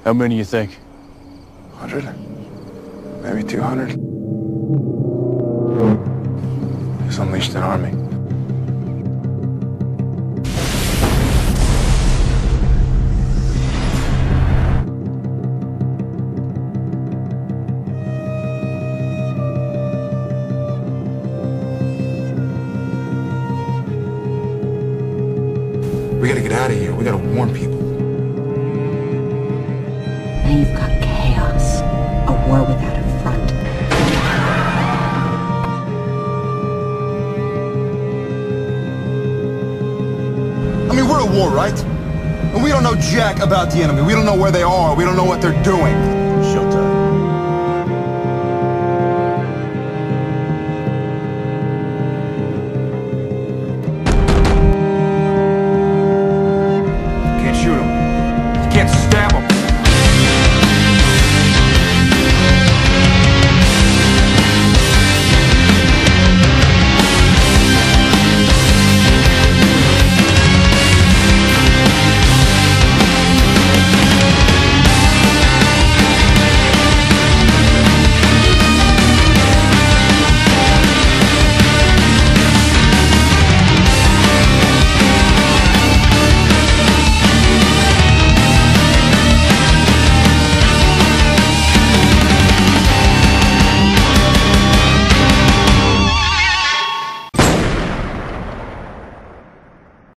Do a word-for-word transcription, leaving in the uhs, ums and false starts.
How many you think? Hundred? Maybe two hundred? He's unleashed an army. We gotta get out of here. We gotta warn people. Now you've got chaos. A war without a front. I mean, we're at war, right? And we don't know jack about the enemy. We don't know where they are. We don't know what they're doing.